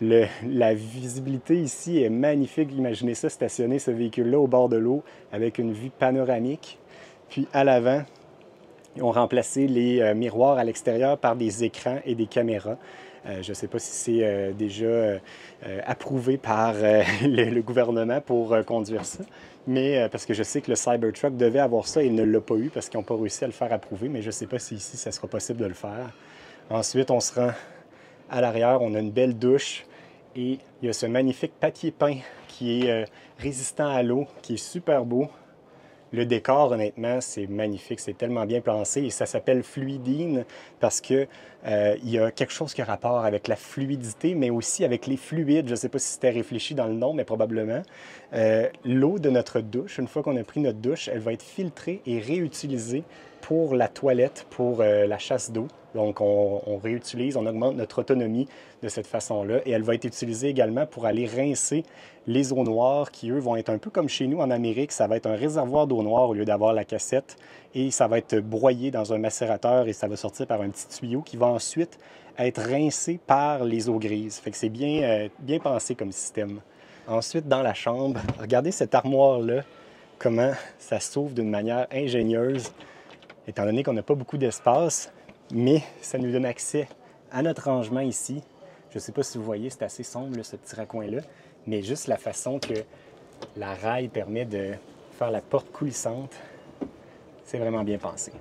La visibilité ici est magnifique. Imaginez ça, stationner ce véhicule-là au bord de l'eau avec une vue panoramique. Puis à l'avant, ils ont remplacé les miroirs à l'extérieur par des écrans et des caméras. Je ne sais pas si c'est déjà approuvé par le gouvernement pour conduire ça, mais parce que je sais que le Cybertruck devait avoir ça et il ne l'a pas eu parce qu'ils n'ont pas réussi à le faire approuver, mais je ne sais pas si ici, ça sera possible de le faire. Ensuite, on se rend à l'arrière, on a une belle douche et il y a ce magnifique papier peint qui est résistant à l'eau, qui est super beau. Le décor, honnêtement, c'est magnifique, c'est tellement bien pensé et ça s'appelle Fluidine parce que il y a quelque chose qui a rapport avec la fluidité, mais aussi avec les fluides. Je ne sais pas si c'était réfléchi dans le nom, mais probablement. L'eau de notre douche, une fois qu'on a pris notre douche, elle va être filtrée et réutilisée pour la toilette, pour la chasse d'eau. Donc, on réutilise, on augmente notre autonomie de cette façon-là. Et elle va être utilisée également pour aller rincer les eaux noires qui, eux, vont être un peu comme chez nous en Amérique. Ça va être un réservoir d'eau noire au lieu d'avoir la cassette. Et ça va être broyé dans un macérateur et ça va sortir par un petit tuyau qui va ensuite être rincé par les eaux grises. Fait que c'est bien pensé comme système. Ensuite, dans la chambre, regardez cette armoire-là, comment ça s'ouvre d'une manière ingénieuse, étant donné qu'on n'a pas beaucoup d'espace. Mais ça nous donne accès à notre rangement ici. Je ne sais pas si vous voyez, c'est assez sombre, là, ce petit raccoin-là, mais juste la façon que la raille permet de faire la porte coulissante, c'est vraiment bien pensé.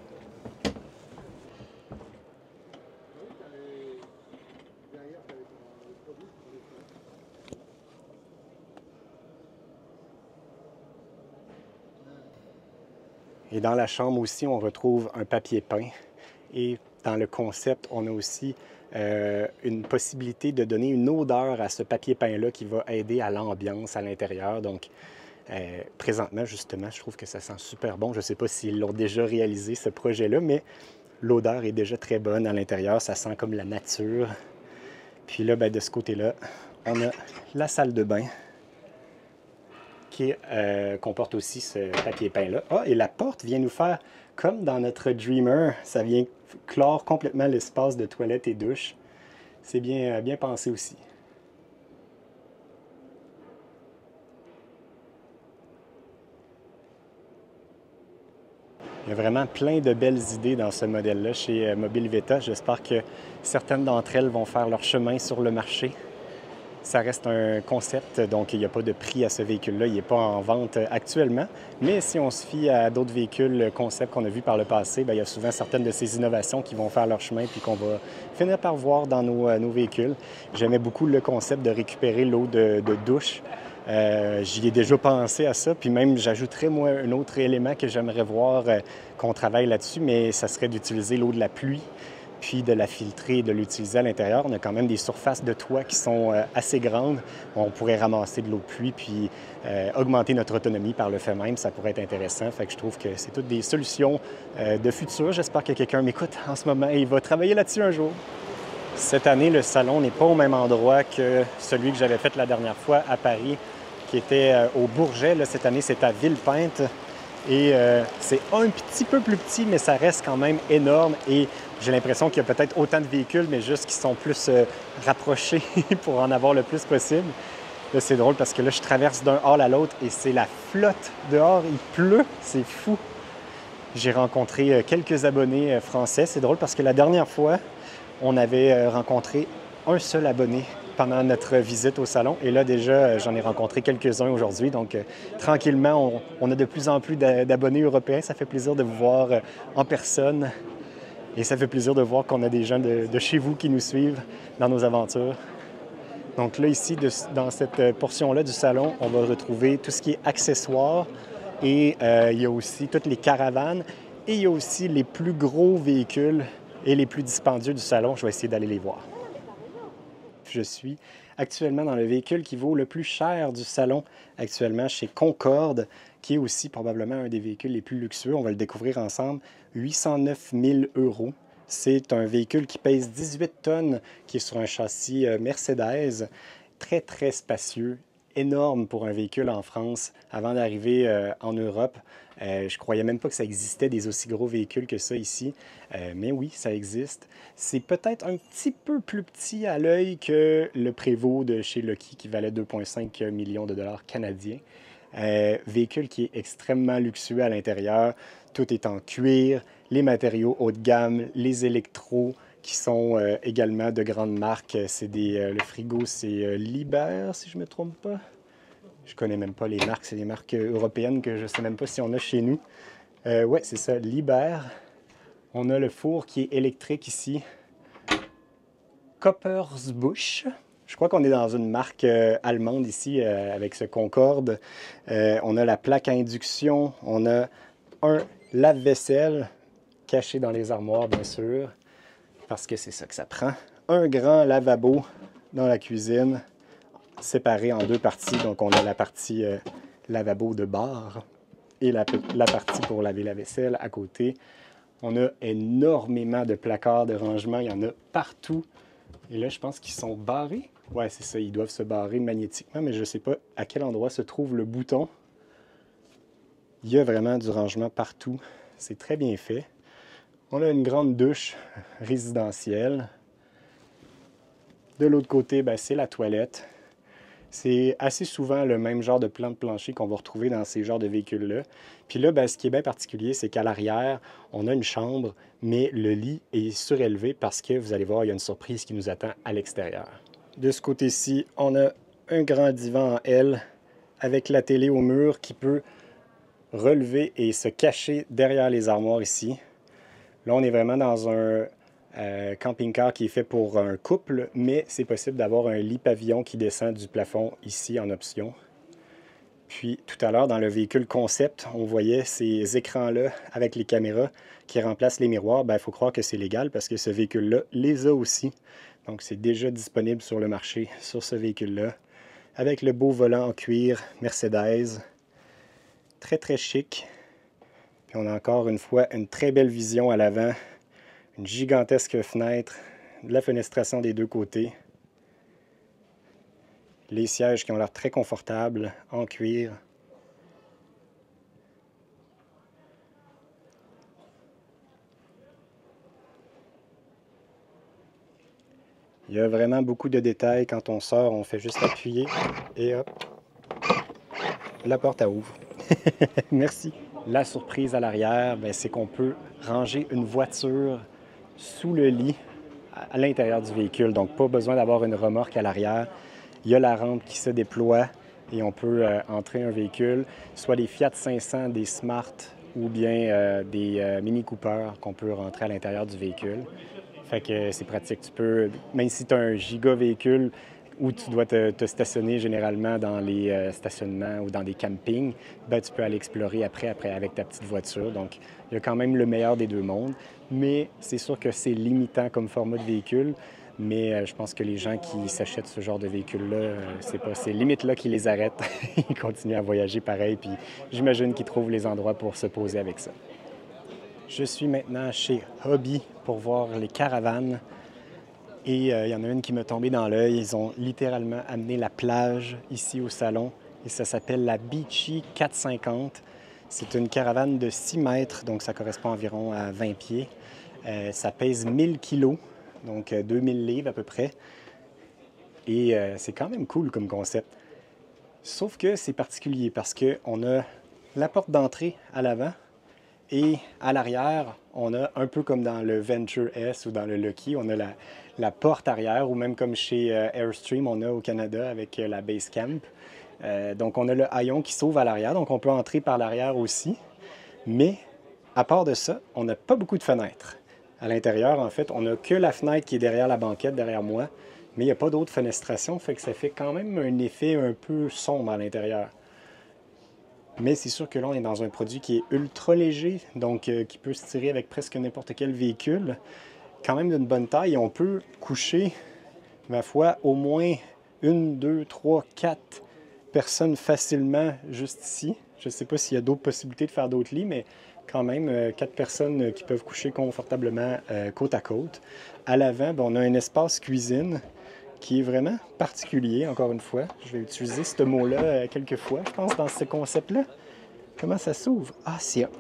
Et dans la chambre aussi, on retrouve un papier peint. Et dans le concept, on a aussi une possibilité de donner une odeur à ce papier peint-là qui va aider à l'ambiance à l'intérieur. Donc, présentement, justement, je trouve que ça sent super bon. Je ne sais pas s'ils l'ont déjà réalisé, ce projet-là, mais l'odeur est déjà très bonne à l'intérieur. Ça sent comme la nature. Puis là, ben, de ce côté-là, on a la salle de bain qui comporte aussi ce papier peint-là. Ah, et la porte vient nous faire comme dans notre Dreamer, ça vient clore complètement l'espace de toilette et douche. C'est bien pensé aussi. Il y a vraiment plein de belles idées dans ce modèle-là chez Mobile Veta. J'espère que certaines d'entre elles vont faire leur chemin sur le marché. Ça reste un concept, donc il n'y a pas de prix à ce véhicule-là. Il n'est pas en vente actuellement. Mais si on se fie à d'autres véhicules concept qu'on a vus par le passé, bien, il y a souvent certaines de ces innovations qui vont faire leur chemin puis qu'on va finir par voir dans nos véhicules. J'aimais beaucoup le concept de récupérer l'eau de douche. J'y ai déjà pensé à ça, puis même j'ajouterais moi un autre élément que j'aimerais voir qu'on travaille là-dessus, mais ça serait d'utiliser l'eau de la pluie, puis de la filtrer et de l'utiliser à l'intérieur. On a quand même des surfaces de toit qui sont assez grandes. On pourrait ramasser de l'eau de pluie, puis augmenter notre autonomie par le fait même. Ça pourrait être intéressant. Fait que je trouve que c'est toutes des solutions de futur. J'espère que quelqu'un m'écoute en ce moment et il va travailler là-dessus un jour. Cette année, le salon n'est pas au même endroit que celui que j'avais fait la dernière fois à Paris, qui était au Bourget. Là, cette année, c'est à Villepinte. Et c'est un petit peu plus petit, mais ça reste quand même énorme. Et j'ai l'impression qu'il y a peut-être autant de véhicules, mais juste qui sont plus rapprochés pour en avoir le plus possible. Là, c'est drôle parce que là, je traverse d'un hall à l'autre et c'est la flotte dehors. Il pleut, c'est fou. J'ai rencontré quelques abonnés français. C'est drôle parce que la dernière fois, on avait rencontré un seul abonné pendant notre visite au salon. Et là, déjà, j'en ai rencontré quelques-uns aujourd'hui. Donc, tranquillement, on a de plus en plus d'abonnés européens. Ça fait plaisir de vous voir en personne. Et ça fait plaisir de voir qu'on a des gens de chez vous qui nous suivent dans nos aventures. Donc là, ici, dans cette portion-là du salon, on va retrouver tout ce qui est accessoires. Et il y a aussi toutes les caravanes. Et il y a aussi les plus gros véhicules et les plus dispendieux du salon. Je vais essayer d'aller les voir. Je suis actuellement dans le véhicule qui vaut le plus cher du salon actuellement chez Concorde, qui est aussi probablement un des véhicules les plus luxueux. On va le découvrir ensemble. 809 000 €. C'est un véhicule qui pèse 18 tonnes, qui est sur un châssis Mercedes, très, très spacieux, énorme pour un véhicule en France avant d'arriver en Europe. Je croyais même pas que ça existait des aussi gros véhicules que ça ici, mais oui, ça existe. C'est peut-être un petit peu plus petit à l'œil que le Prévost de chez Lockheed qui valait 2,5 millions de dollars canadiens. Véhicule qui est extrêmement luxueux à l'intérieur. Tout est en cuir, les matériaux haut de gamme, les électros qui sont également de grandes marques. Le frigo, c'est Liebherr, si je ne me trompe pas. Je ne connais même pas les marques. C'est des marques européennes que je ne sais même pas si on a chez nous. Oui, c'est ça, Liebherr. On a le four qui est électrique ici. Koppersbusch. Je crois qu'on est dans une marque allemande ici avec ce Concorde. On a la plaque à induction. On a un lave-vaisselle caché dans les armoires, bien sûr, parce que c'est ça que ça prend. Un grand lavabo dans la cuisine, séparé en deux parties. Donc, on a la partie lavabo de bar et la partie pour laver la vaisselle à côté. On a énormément de placards de rangement. Il y en a partout. Et là, je pense qu'ils sont barrés. Ouais, c'est ça. Ils doivent se barrer magnétiquement, mais je ne sais pas à quel endroit se trouve le bouton. Il y a vraiment du rangement partout. C'est très bien fait. On a une grande douche résidentielle. De l'autre côté, c'est la toilette. C'est assez souvent le même genre de plan de plancher qu'on va retrouver dans ces genres de véhicules-là. Puis là, ce qui est bien particulier, c'est qu'à l'arrière, on a une chambre, mais le lit est surélevé parce que, vous allez voir, il y a une surprise qui nous attend à l'extérieur. De ce côté-ci, on a un grand divan en L avec la télé au mur qui peut relever et se cacher derrière les armoires ici. Là, on est vraiment dans un camping-car qui est fait pour un couple, mais c'est possible d'avoir un lit pavillon qui descend du plafond ici en option. Puis tout à l'heure, dans le véhicule concept, on voyait ces écrans-là avec les caméras qui remplacent les miroirs. Il faut croire que c'est légal parce que ce véhicule-là les a aussi. Donc c'est déjà disponible sur le marché, sur ce véhicule-là, avec le beau volant en cuir Mercedes. Très, très chic. Puis on a encore une fois une très belle vision à l'avant. Une gigantesque fenêtre, de la fenestration des deux côtés. Les sièges qui ont l'air très confortables, en cuir. Il y a vraiment beaucoup de détails. Quand on sort, on fait juste appuyer et hop, la porte elle ouvre. Merci. La surprise à l'arrière, c'est qu'on peut ranger une voiture sous le lit à l'intérieur du véhicule. Donc, pas besoin d'avoir une remorque à l'arrière. Il y a la rampe qui se déploie et on peut entrer un véhicule, soit des Fiat 500, des Smart ou bien des Mini Cooper qu'on peut rentrer à l'intérieur du véhicule. Fait que c'est pratique. Tu peux, même si tu as un giga véhicule où tu dois te stationner généralement dans les stationnements ou dans des campings, tu peux aller explorer après avec ta petite voiture. Donc, il y a quand même le meilleur des deux mondes. Mais c'est sûr que c'est limitant comme format de véhicule. Mais je pense que les gens qui s'achètent ce genre de véhicule-là, c'est pas ces limites-là qui les arrêtent. Ils continuent à voyager pareil. Puis j'imagine qu'ils trouvent les endroits pour se poser avec ça. Je suis maintenant chez Hobby pour voir les caravanes. Et il y en a une qui m'a tombé dans l'œil. Ils ont littéralement amené la plage ici au salon. Et ça s'appelle la Beachy 450. C'est une caravane de 6 mètres, donc ça correspond environ à 20 pieds. Ça pèse 1000 kilos, donc 2000 livres à peu près. Et c'est quand même cool comme concept. Sauf que c'est particulier parce qu'on a la porte d'entrée à l'avant. Et à l'arrière, on a un peu comme dans le Venture S ou dans le Lucky, on a la porte arrière, ou même comme chez Airstream, on a au Canada avec la Basecamp. Donc on a le haillon qui s'ouvre à l'arrière, donc on peut entrer par l'arrière aussi. Mais à part de ça, on n'a pas beaucoup de fenêtres. À l'intérieur, en fait, on n'a que la fenêtre qui est derrière la banquette, derrière moi, mais il n'y a pas d'autre fenestration, fait que ça fait quand même un effet un peu sombre à l'intérieur. Mais c'est sûr que là, on est dans un produit qui est ultra léger, donc qui peut se tirer avec presque n'importe quel véhicule. Quand même d'une bonne taille, on peut coucher, ma foi, au moins 1, 2, 3, 4 personnes facilement juste ici. Je ne sais pas s'il y a d'autres possibilités de faire d'autres lits, mais quand même 4 personnes qui peuvent coucher confortablement côte à côte. À l'avant, on a un espace cuisine qui est vraiment particulier, encore une fois. Je vais utiliser ce mot-là quelques fois, je pense, dans ce concept-là. Comment ça s'ouvre? Ah, c'est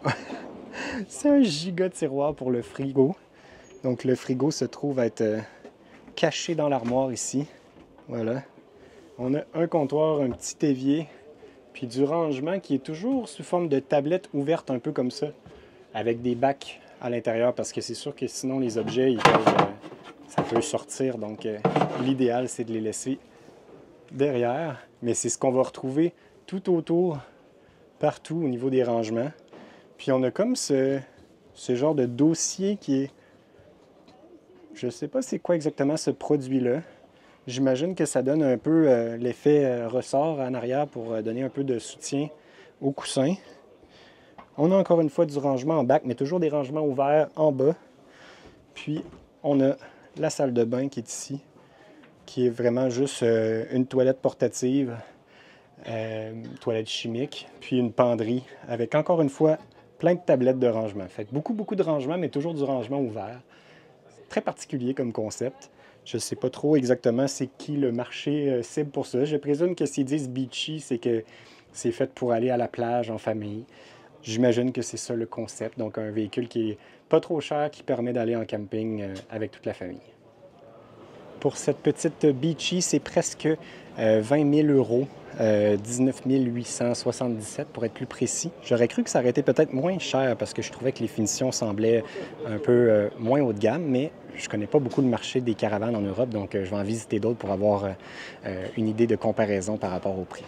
un giga tiroir pour le frigo. Donc, le frigo se trouve être caché dans l'armoire ici. Voilà. On a un comptoir, un petit évier, puis du rangement qui est toujours sous forme de tablette ouverte, un peu comme ça, avec des bacs à l'intérieur, parce que c'est sûr que sinon, les objets, ça peut sortir. Donc, l'idéal, c'est de les laisser derrière. Mais c'est ce qu'on va retrouver tout autour, partout au niveau des rangements. Puis, on a comme ce genre de dossier qui est... Je ne sais pas c'est quoi exactement ce produit-là. J'imagine que ça donne un peu l'effet ressort en arrière pour donner un peu de soutien au coussin. On a encore une fois du rangement en bac, mais toujours des rangements ouverts en bas. Puis, on a la salle de bain qui est ici, qui est vraiment juste une toilette portative, toilette chimique, puis une penderie avec encore une fois plein de tablettes de rangement. Fait que beaucoup de rangement, mais toujours du rangement ouvert. C'est très particulier comme concept. Je ne sais pas trop exactement c'est qui le marché cible pour ça. Je présume que s'ils disent beachy, c'est que c'est fait pour aller à la plage en famille. J'imagine que c'est ça le concept. Donc un véhicule qui est pas trop cher, qui permet d'aller en camping avec toute la famille. Pour cette petite Beachy, c'est presque 20 000 euros, 19 877 pour être plus précis. J'aurais cru que ça aurait été peut-être moins cher parce que je trouvais que les finitions semblaient un peu moins haut de gamme, mais je ne connais pas beaucoup le marché des caravanes en Europe, donc je vais en visiter d'autres pour avoir une idée de comparaison par rapport au prix.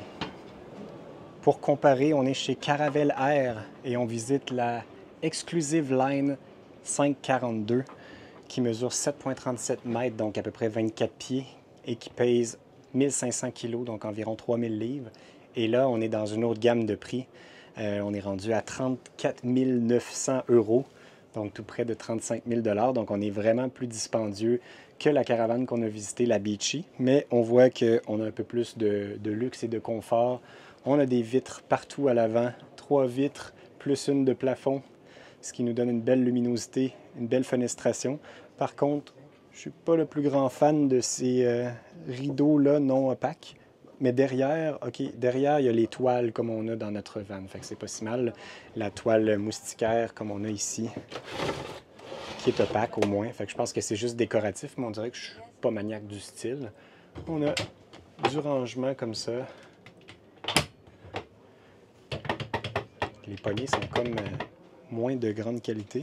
Pour comparer, on est chez Caravelle Air et on visite la Exclusive Line 542 qui mesure 7,37 mètres, donc à peu près 24 pieds, et qui pèse 1500 kg, donc environ 3000 livres. Et là, on est dans une autre gamme de prix. On est rendu à 34 900 euros, donc tout près de 35 000 $. Donc on est vraiment plus dispendieux que la caravane qu'on a visitée, la Beachy. Mais on voit qu'on a un peu plus de luxe et de confort. On a des vitres partout à l'avant, 3 vitres plus une de plafond, ce qui nous donne une belle luminosité, une belle fenestration. Par contre, je ne suis pas le plus grand fan de ces rideaux-là non opaques. Mais derrière, derrière, il y a les toiles comme on a dans notre van. Fait que c'est pas si mal. La toile moustiquaire comme on a ici. qui est opaque au moins. Fait que je pense que c'est juste décoratif, mais on dirait que je suis pas maniaque du style. On a du rangement comme ça. Les poignées sont comme moins de grande qualité.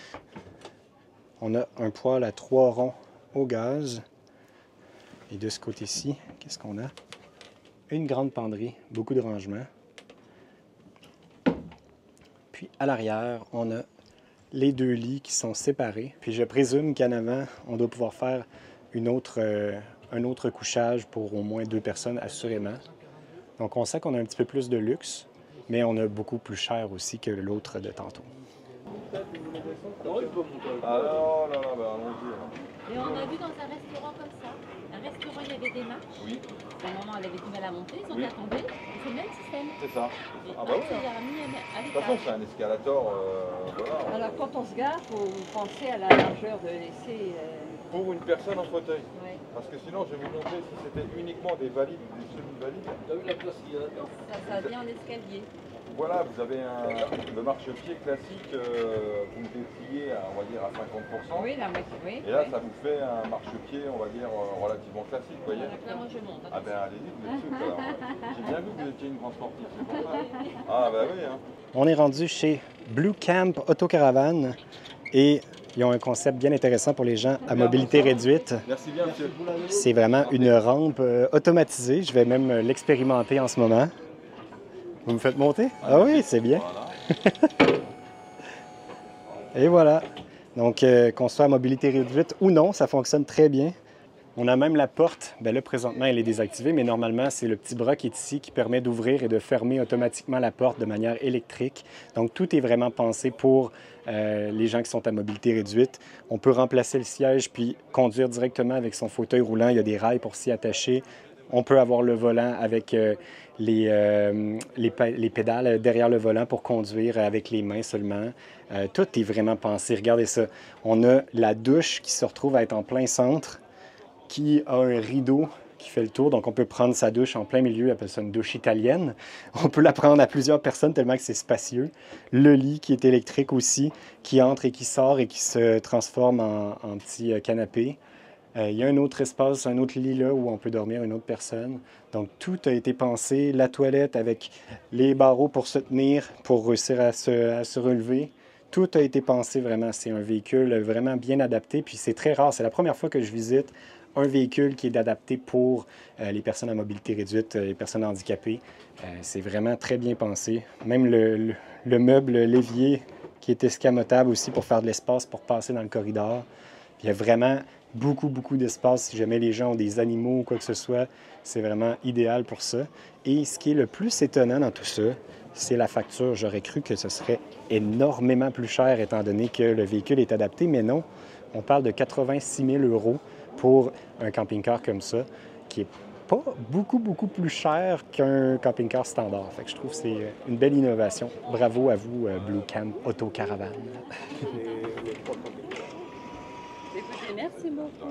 On a un poêle à 3 ronds au gaz. Et de ce côté-ci, qu'est-ce qu'on a? Une grande penderie, beaucoup de rangements. Puis à l'arrière, on a les 2 lits qui sont séparés. Puis je présume qu'en avant, on doit pouvoir faire un autre couchage pour au moins 2 personnes, assurément. Donc on sent qu'on a un petit peu plus de luxe, mais on a beaucoup plus cher aussi que l'autre de tantôt. Alors, là, bah allons-y. Et on a vu dans un restaurant comme ça, un restaurant, il y avait des marches. Oui. À un moment, elle avait du mal à monter, ils ont qu'à tomber. C'est le même système. C'est ça. Et Ah bah oui. ça les a remis à De toute façon, l'étage. c'est un escalator, voilà. Alors quand on se gare, il faut penser à la largeur de laisser. Pour une personne en fauteuil. Ouais. Parce que sinon, je vais vous montrer si c'était uniquement des valides ou des semi-valides. T'as vu la place qu'il y a là-dedans? Ça vient en escalier. Voilà, vous avez le marchepied classique, vous le dépliez, on va dire, à 50%. Oui, la moitié, oui. Et là, ça vous fait un marchepied, on va dire, relativement classique, vous voyez. Là, moi, je monte. Ah ben allez-y, vous êtes souple alors. J'ai bien vu que vous étiez une grande sportive, c'est pour ça. Ah ben oui, hein. On est rendu chez Blue Camp Autocaravane et ils ont un concept bien intéressant pour les gens à mobilité réduite. Merci bien, monsieur. C'est vraiment une rampe automatisée. Je vais même l'expérimenter en ce moment. Vous me faites monter? Ah oui, c'est bien. Voilà. Et voilà. Donc, qu'on soit à mobilité réduite ou non, ça fonctionne très bien. On a même la porte. Bien là, présentement, elle est désactivée, mais normalement, c'est le petit bras qui est ici qui permet d'ouvrir et de fermer automatiquement la porte de manière électrique. Donc, tout est vraiment pensé pour les gens qui sont à mobilité réduite. On peut remplacer le siège puis conduire directement avec son fauteuil roulant. Il y a des rails pour s'y attacher. On peut avoir le volant avec les pédales derrière le volant pour conduire avec les mains seulement. Tout est vraiment pensé. Regardez ça. On a la douche qui se retrouve à être en plein centre, qui a un rideau qui fait le tour. Donc, on peut prendre sa douche en plein milieu, on appelle ça une douche italienne. On peut la prendre à plusieurs personnes tellement que c'est spacieux. Le lit qui est électrique aussi, qui entre et qui sort et qui se transforme en petit canapé. Il y a un autre espace, un autre lit là où on peut dormir une autre personne. Donc, tout a été pensé. La toilette avec les barreaux pour se tenir, pour réussir à se relever. Tout a été pensé vraiment. C'est un véhicule vraiment bien adapté. Puis, c'est très rare. C'est la première fois que je visite un véhicule qui est adapté pour les personnes à mobilité réduite, les personnes handicapées. C'est vraiment très bien pensé. Même le meuble l'évier qui est escamotable aussi pour faire de l'espace pour passer dans le corridor. Puis, il y a vraiment beaucoup d'espace si jamais les gens ont des animaux ou quoi que ce soit. C'est vraiment idéal pour ça. Et ce qui est le plus étonnant dans tout ça, c'est la facture. J'aurais cru que ce serait énormément plus cher étant donné que le véhicule est adapté, mais non. On parle de 86 000 € pour un camping-car comme ça, qui est pas beaucoup plus cher qu'un camping-car standard. Fait que je trouve que c'est une belle innovation. Bravo à vous, Blue Camp Autocaravane. Écoutez, merci beaucoup.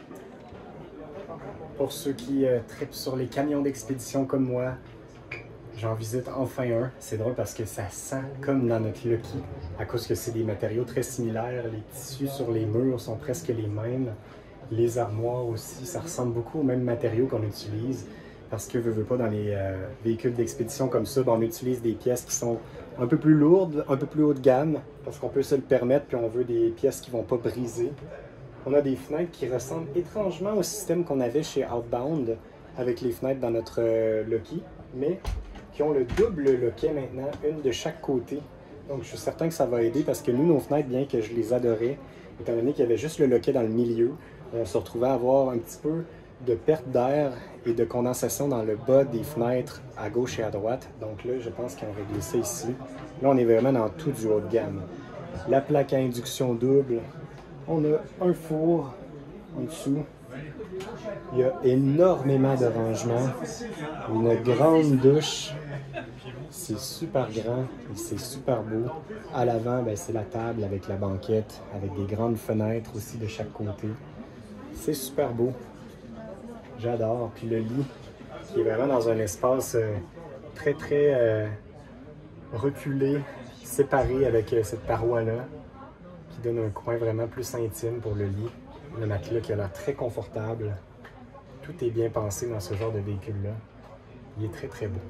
Pour ceux qui trippent sur les camions d'expédition comme moi, j'en visite enfin un. C'est drôle parce que ça sent comme dans notre Lucky, à cause que c'est des matériaux très similaires. Les tissus sur les murs sont presque les mêmes. Les armoires aussi, ça ressemble beaucoup aux mêmes matériaux qu'on utilise. Parce que, veux pas, dans les véhicules d'expédition comme ça, on utilise des pièces qui sont un peu plus lourdes, un peu plus haut de gamme, parce qu'on peut se le permettre, puis on veut des pièces qui ne vont pas briser. On a des fenêtres qui ressemblent étrangement au système qu'on avait chez Outbound, avec les fenêtres dans notre Lucky, mais qui ont le double loquet maintenant, une de chaque côté. Donc je suis certain que ça va aider, parce que nous, nos fenêtres, bien que je les adorais, étant donné qu'il y avait juste le loquet dans le milieu, on se retrouvait à avoir un petit peu de perte d'air et de condensation dans le bas des fenêtres à gauche et à droite. Donc là, je pense qu'ils ont réglé ça ici. Là, on est vraiment dans tout du haut de gamme. La plaque à induction double. On a un four en dessous. Il y a énormément de rangements. Une grande douche. C'est super grand et c'est super beau. À l'avant, c'est la table avec la banquette, avec des grandes fenêtres aussi de chaque côté. C'est super beau. J'adore. Puis le lit, qui est vraiment dans un espace très reculé, séparé avec cette paroi-là, qui donne un coin vraiment plus intime pour le lit. Le matelas qui a l'air très confortable. Tout est bien pensé dans ce genre de véhicule-là. Il est très très beau.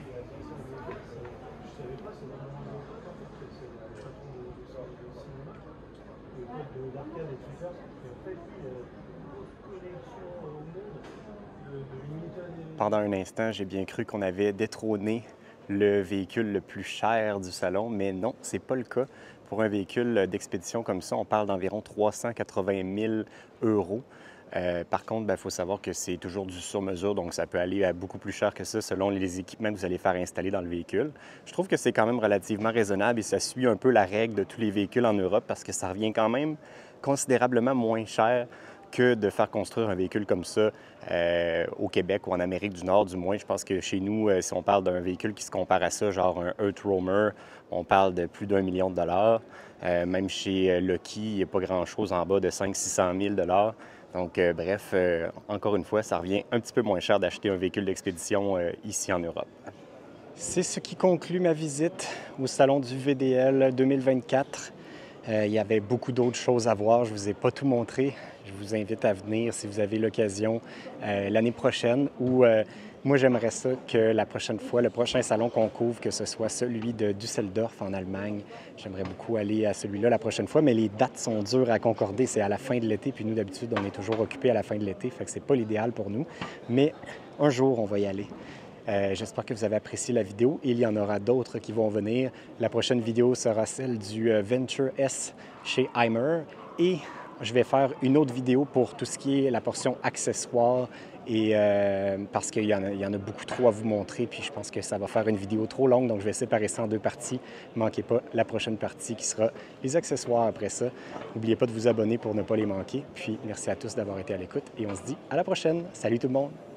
Pendant un instant, j'ai bien cru qu'on avait détrôné le véhicule le plus cher du salon, mais non, c'est pas le cas. Pour un véhicule d'expédition comme ça, on parle d'environ 380 000 €. Par contre, il faut savoir que c'est toujours du sur-mesure, donc ça peut aller à beaucoup plus cher que ça selon les équipements que vous allez faire installer dans le véhicule. Je trouve que c'est quand même relativement raisonnable et ça suit un peu la règle de tous les véhicules en Europe parce que ça revient quand même considérablement moins cher que de faire construire un véhicule comme ça au Québec ou en Amérique du Nord, du moins. Je pense que chez nous, si on parle d'un véhicule qui se compare à ça, genre un Earth Roamer, on parle de plus d'1 million de dollars. Même chez Lockheed, il n'y a pas grand-chose en bas de 500-600 000 $. Donc, bref, encore une fois, ça revient un petit peu moins cher d'acheter un véhicule d'expédition ici en Europe. C'est ce qui conclut ma visite au Salon du VDL 2024. Il y avait beaucoup d'autres choses à voir. Je ne vous ai pas tout montré. Je vous invite à venir si vous avez l'occasion l'année prochaine ou moi, j'aimerais ça que la prochaine fois, le prochain salon qu'on couvre, que ce soit celui de Düsseldorf en Allemagne. J'aimerais beaucoup aller à celui-là la prochaine fois, mais les dates sont dures à concorder. C'est à la fin de l'été, puis nous, d'habitude, on est toujours occupés à la fin de l'été, fait que c'est pas l'idéal pour nous. Mais un jour, on va y aller. J'espère que vous avez apprécié la vidéo. Il y en aura d'autres qui vont venir. La prochaine vidéo sera celle du Venture S chez Hymer. Et je vais faire une autre vidéo pour tout ce qui est la portion accessoires. Et parce qu'il y en a beaucoup trop à vous montrer. Puis je pense que ça va faire une vidéo trop longue. Donc je vais séparer ça en 2 parties. Ne manquez pas la prochaine partie qui sera les accessoires après ça. N'oubliez pas de vous abonner pour ne pas les manquer. Puis merci à tous d'avoir été à l'écoute. Et on se dit à la prochaine. Salut tout le monde!